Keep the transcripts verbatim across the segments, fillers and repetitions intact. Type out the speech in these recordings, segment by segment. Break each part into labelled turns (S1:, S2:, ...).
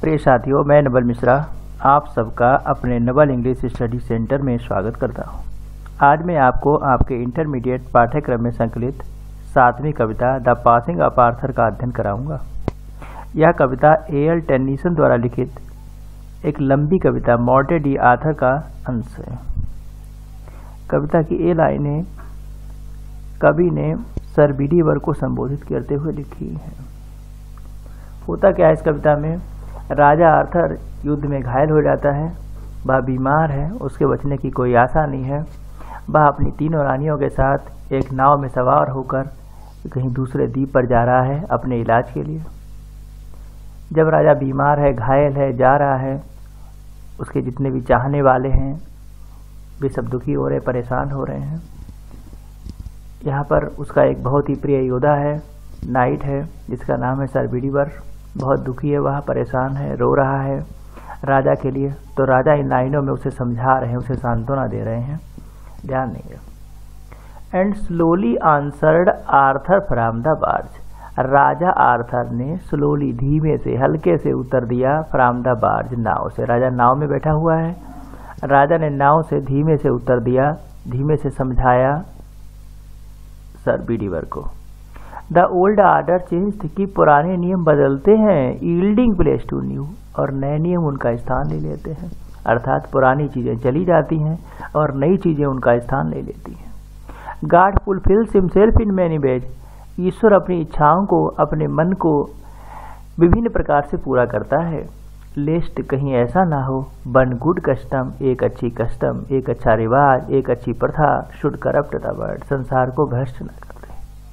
S1: प्रिय साथियों, मैं नवल मिश्रा आप सबका अपने नवल इंग्लिश स्टडी सेंटर में स्वागत करता हूं। आज मैं आपको आपके इंटरमीडिएट पाठ्यक्रम में संकलित सातवीं कविता द पासिंग ऑफ आर्थर का अध्ययन कराऊंगा। यह कविता ए एल टेनिसन द्वारा लिखित एक लंबी कविता मॉर्टेड डी आर्थर का अंश है। कविता की ए लाइनें कवि ने सर बीडीवर को संबोधित करते हुए लिखी है। होता क्या है इस कविता में, राजा आर्थर युद्ध में घायल हो जाता है। वह बीमार है, उसके बचने की कोई आशा नहीं है। वह अपनी तीनों रानियों के साथ एक नाव में सवार होकर कहीं दूसरे द्वीप पर जा रहा है अपने इलाज के लिए। जब राजा बीमार है, घायल है, जा रहा है, उसके जितने भी चाहने वाले हैं वे सब दुखी हो रहे, परेशान हो रहे हैं। यहाँ पर उसका एक बहुत ही प्रिय योद्धा है, नाइट है, जिसका नाम है सर बीडीवर। बहुत दुखी है, वह परेशान है, रो रहा है राजा के लिए। तो राजा इन लाइनों में उसे समझा रहे हैं, उसे सांत्वना दे रहे हैं। ध्यान देंगे। And slowly answered Arthur from the barge. राजा आर्थर ने स्लोली, धीमे से, हल्के से उत्तर दिया फ्रॉम द बार्ज, नाव से। राजा नाव में बैठा हुआ है। राजा ने नाव से धीमे से उत्तर दिया, धीमे से समझाया सर बीडीवर को। द ओल्ड आर्डर चेंज, कि पुराने नियम बदलते हैं, यील्डिंग प्लेस टू न्यू, और नए नियम उनका स्थान ले लेते हैं। अर्थात पुरानी चीजें चली जाती हैं और नई चीजें उनका स्थान ले लेती हैं। God fulfils himself in many ways. ईश्वर अपनी इच्छाओं को, अपने मन को विभिन्न प्रकार से पूरा करता है। लेस्ट, कहीं ऐसा ना हो, वन गुड कस्टम, एक अच्छी कस्टम, एक अच्छा रिवाज, एक अच्छी प्रथा, शुड करप्ट द वर्ल्ड, संसार को भ्रष्ट न कर दे।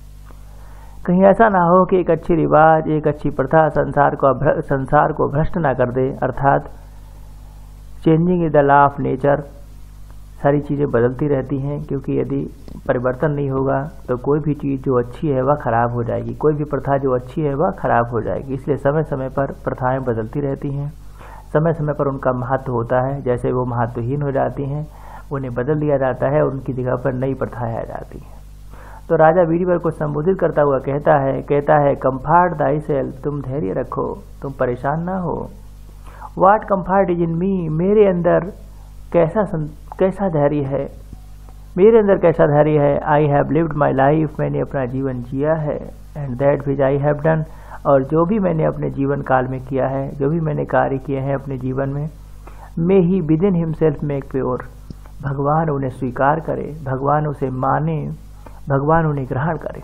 S1: कहीं ऐसा ना हो कि एक अच्छी रिवाज, एक अच्छी प्रथा संसार को संसार को भ्रष्ट ना कर दे। अर्थात changing is the law of nature, सारी चीज़ें बदलती रहती हैं, क्योंकि यदि परिवर्तन नहीं होगा तो कोई भी चीज़ जो अच्छी है वह खराब हो जाएगी, कोई भी प्रथा जो अच्छी है वह खराब हो जाएगी। इसलिए समय समय पर प्रथाएं बदलती रहती हैं, समय समय पर उनका महत्व होता है। जैसे वो महत्वहीन हो जाती हैं, उन्हें बदल दिया जाता है, उनकी जगह पर नई प्रथाएं आ जाती हैं। तो राजा बीडीवर को संबोधित करता हुआ कहता है कहता है कम्फर्ट दाई सेल्फ, तुम धैर्य रखो, तुम परेशान ना हो। वाट कम्फर्ट इज इन मी, मेरे अंदर कैसा कैसा धैर्य है, मेरे अंदर कैसा धैर्य है। I have lived my life, मैंने अपना जीवन जिया है। And that which I have done, और जो भी मैंने अपने जीवन काल में किया है, जो भी मैंने कार्य किए हैं अपने जीवन में, may he within himself make pure, भगवान उन्हें स्वीकार करे, भगवान उसे माने, भगवान उन्हें ग्रहण करे।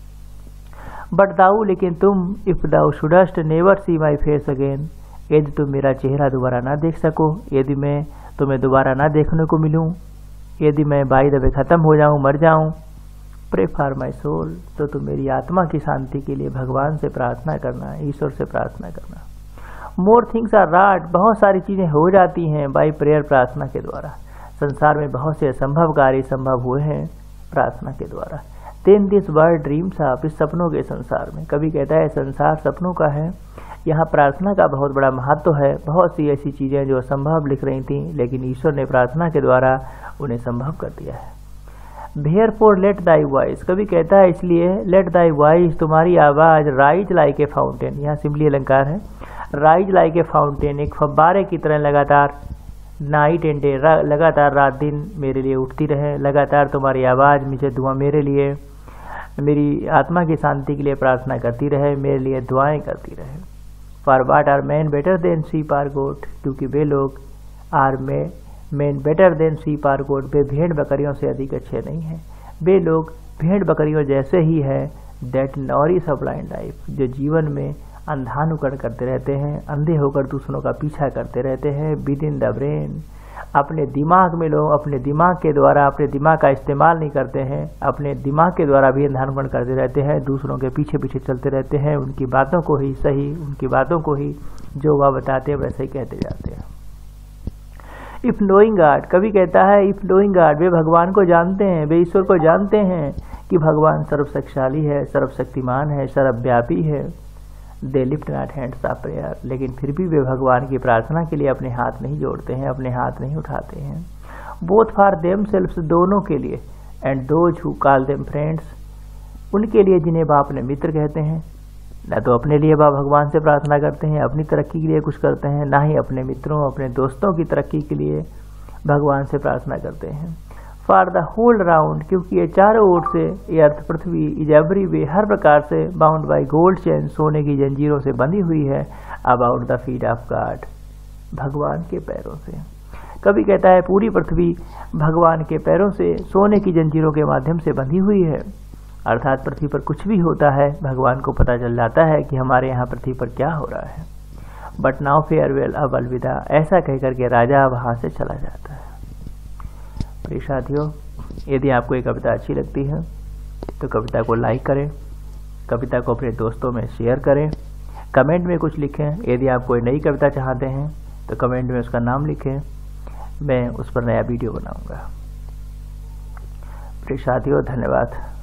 S1: बट दाऊ, लेकिन तुम, if thou shouldst never see my face again, यदि तुम मेरा चेहरा दोबारा ना देख सको, यदि मैं तुम्हें दोबारा ना देखने को मिलूं, यदि मैं बाई द वे खत्म हो जाऊं, मर जाऊं, प्रे फॉर माई सोल, तो तुम मेरी आत्मा की शांति के लिए भगवान से प्रार्थना करना, ईश्वर से प्रार्थना करना। मोर थिंग्स आर राट, बहुत सारी चीजें हो जाती हैं बाई प्रेयर, प्रार्थना के द्वारा। संसार में बहुत से असंभव कार्य संभव हुए हैं प्रार्थना के द्वारा। Then this world dreams of, इस सपनों के संसार में, कभी कहता है संसार सपनों का है। यहाँ प्रार्थना का बहुत बड़ा महत्व है। बहुत सी ऐसी चीजें जो असंभव लिख रही थी, लेकिन ईश्वर ने प्रार्थना के द्वारा उन्हें संभव कर दिया है। Wherefore let thy voice, कभी कहता है इसलिए लेट दाई वॉइस, तुम्हारी आवाज, राइज लाइक ए फाउंटेन, यहाँ सिंपली अलंकार है, राइज लाइक ए फाउंटेन, एक फव्वारे की तरह लगातार, नाइट एंड डे, लगातार रात दिन मेरे लिए उठती रहे। लगातार तुम्हारी आवाज़ मुझे दुआ, मेरे लिए, मेरी आत्मा की शांति के लिए प्रार्थना करती रहे, मेरे लिए दुआएं करती रहे। For what are men better than sheep or goat, क्योंकि वे लोग are may men better than sheep or goat, वे भेड़ बकरियों से अधिक अच्छे नहीं हैं। वे लोग भेड़ बकरियों जैसे ही है। That nourish of blind life, जो जीवन में अंधानुकरण करते रहते हैं, अंधे होकर दूसरों का पीछा करते रहते हैं। विद इन द ब्रेन, अपने दिमाग में लोग अपने दिमाग के द्वारा अपने दिमाग का इस्तेमाल नहीं करते हैं, अपने दिमाग के द्वारा भी अंधानुकरण करते रहते हैं, दूसरों के पीछे पीछे चलते रहते हैं, उनकी बातों को ही सही, उनकी बातों को ही जो वह बताते हैं वैसे ही कहते जाते हैं। इफ नोइंग गॉड, कभी कहता है इफ नोइंग गॉड, वे भगवान को जानते हैं, वे ईश्वर को जानते हैं कि भगवान सर्वशक्तिशाली है, सर्वशक्तिमान है, सर्वव्यापी है। They lift not hands of prayer, लेकिन फिर भी वे भगवान की प्रार्थना के लिए अपने हाथ नहीं जोड़ते हैं, अपने हाथ नहीं उठाते हैं। बोथ फॉर देम सेल्फ्स, दोनों के लिए, and those who call them friends, उनके लिए जिन्हें वह अपने मित्र कहते हैं। न तो अपने लिए वह भगवान से प्रार्थना करते हैं, अपनी तरक्की के लिए कुछ करते हैं, ना ही अपने मित्रों अपने दोस्तों की तरक्की के लिए भगवान से प्रार्थना करते हैं। फॉर द होल राउंड, क्योंकि ये चारों ओर से ये अर्थ पृथ्वी इज एवरी वे, हर प्रकार से बाउंड बाय गोल्ड चेन, सोने की जंजीरों से बंधी हुई है, about the feet of God, भगवान के पैरों से। कभी कहता है पूरी पृथ्वी भगवान के पैरों से सोने की जंजीरों के माध्यम से बंधी हुई है, अर्थात पृथ्वी पर कुछ भी होता है भगवान को पता चल जाता है कि हमारे यहाँ पृथ्वी पर क्या हो रहा है। बट नाउ फेयरवेल, अब अलविदा, ऐसा कहकर के राजा वहाँ से चला जाता है। प्रिय साथियों, यदि आपको ये कविता अच्छी लगती है तो कविता को लाइक करें, कविता को अपने दोस्तों में शेयर करें, कमेंट में कुछ लिखें। यदि आप कोई नई कविता चाहते हैं तो कमेंट में उसका नाम लिखें, मैं उस पर नया वीडियो बनाऊंगा। प्रिय साथियों, धन्यवाद।